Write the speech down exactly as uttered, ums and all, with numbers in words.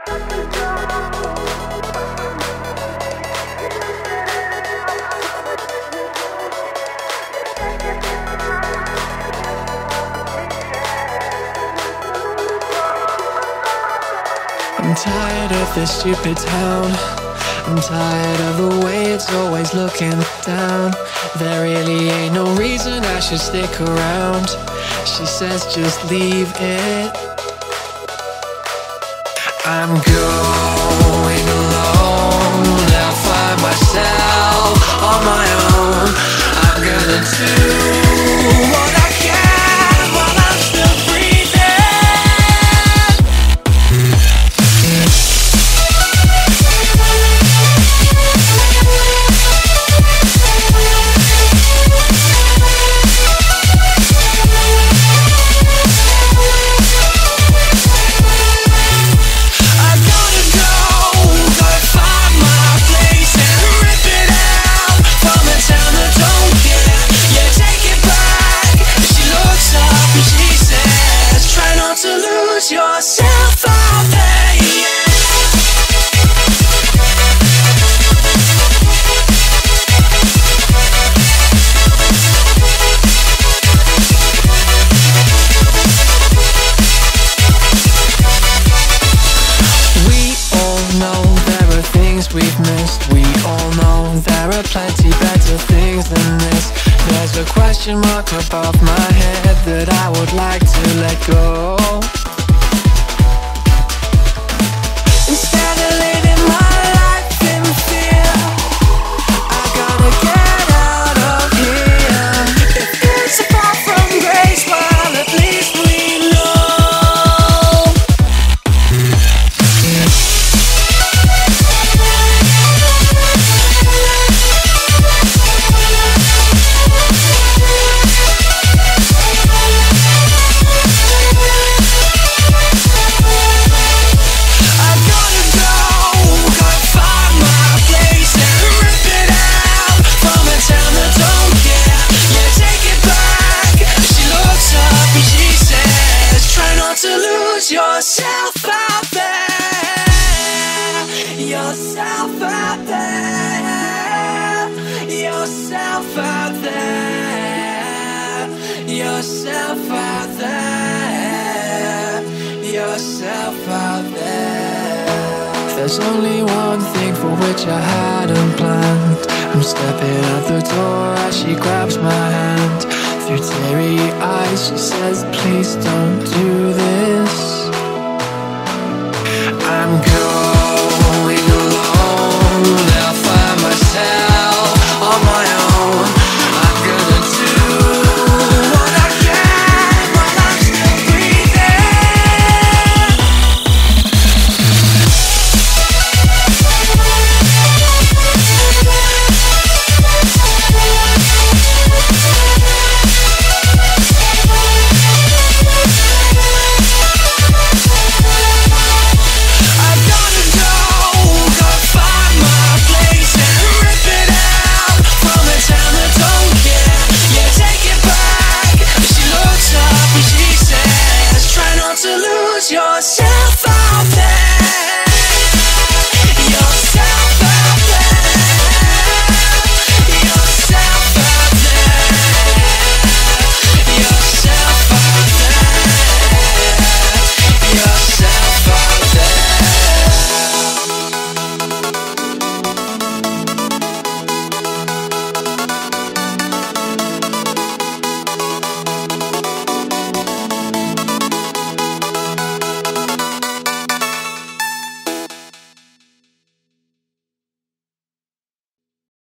I'm tired of this stupid town. I'm tired of the way it's always looking down. There really ain't no reason I should stick around. She says just leave it. I'm going alone. I'll find myself on my own. I'm gonna do what I can while I'm still breathing. Yourself out there, yeah. We all know there are things we've missed. We all know there are plenty better things than this. There's a question mark above my head that I would like to let go. Instead of living my life in fear, I gotta get out of here. If it's a fall from grace, well, at least we know. Yourself out there, yourself out there, yourself out there, yourself out there, yourself out there. There's only one thing for which I hadn't planned. I'm stepping out the door as she grabs my hand. Through teary eyes she says, please don't do this.